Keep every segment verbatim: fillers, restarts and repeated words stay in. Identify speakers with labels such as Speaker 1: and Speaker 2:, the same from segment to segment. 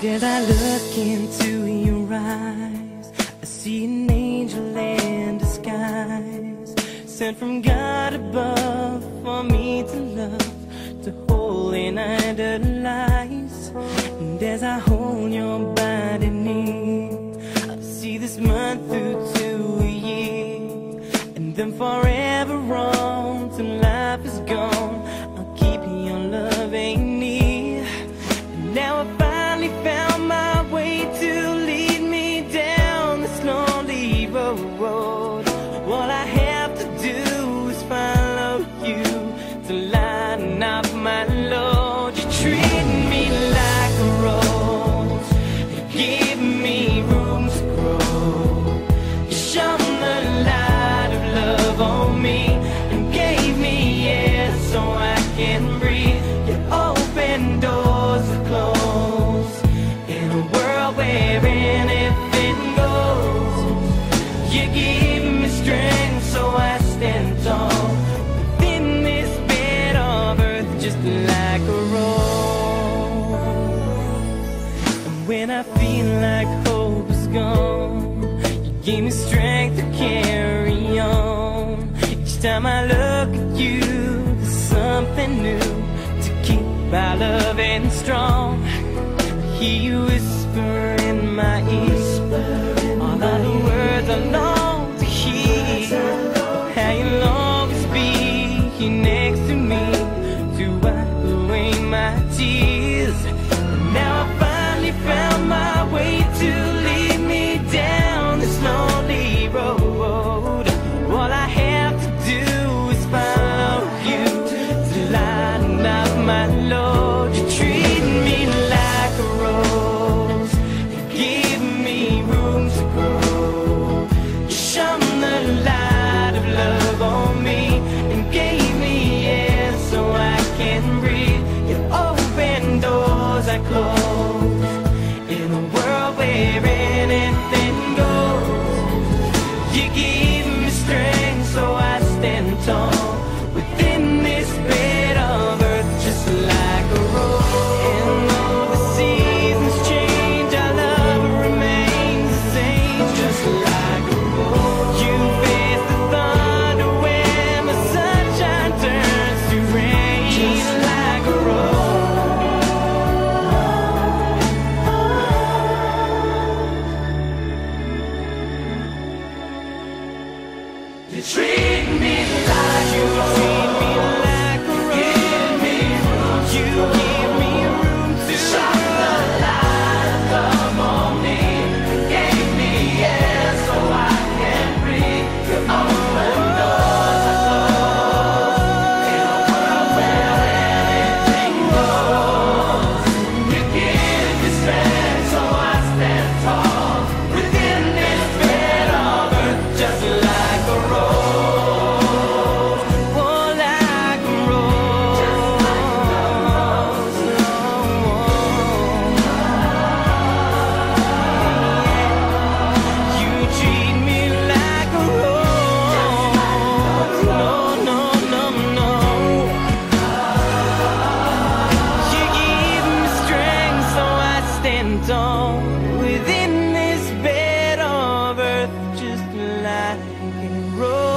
Speaker 1: As I look into your eyes, I see an angel in disguise, sent from God above for me to love, to hold and idolize. And as I hold your body near, I see this month through to a year, and then forever on till life is gone. I'll keep your loving near. And now I finally found my way to lead me down this lonely road. All I have to do is follow you to lighten up my load. You treat me like a rose, you give me room to grow. You shone the light of love on me and gave me air so I can breathe. You open doors that close in a world where anything goes. You give me strength so I stand tall within this bed of earth, just like a rose. And when I feel like hope is gone, you give me strength to carry on. Each time I look at you, there's something new to keep our loving strong. I hear you whisper in my ear all of the words I long to hear, how you'll always be here next to me to wipe away my tears. And now I finally found my way to lead me down this lonely road. All I have to do is follow you to lighten up my load. You treat me like a rose, you give me room to grow. You shone the light of love on me and gave me air so I can breathe. You open doors I close in a world where anything goes. You give me strength so I stand tall within this bed of earth, just like a rose. And though the seasons change, our love remains the same, just like a rose. You face the thunder when the sunshine turns to rain, just like a rose. You treat me like you treat me like a rose. Give me room, you give me room to shine the light of love on me. Gave me air so I can breathe. You open doors I close in a world where anything goes. You give me strength so I stand tall within this bed of earth, just like a rose. Oh, like a rose, just like a rose. You treat me like a rose. No, no, no, no. You give me strength so I stand tall within this bed of earth, just like a rose.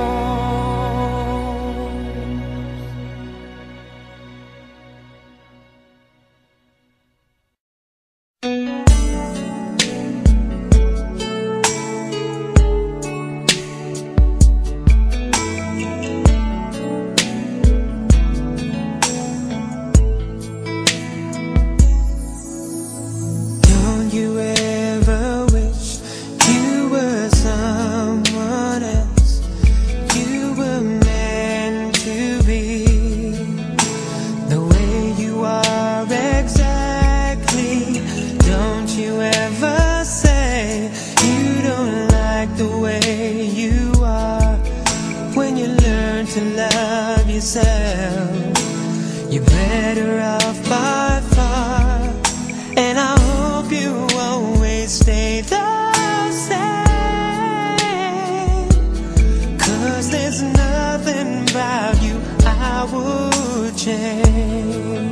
Speaker 2: Don't you ever wish you were someone else? You were meant to be the way you are exactly. Don't you ever say you don't like the way you are. When you learn to love yourself, you're better off by far. And I hope you always stay the same, 'cause there's nothing about you I would change.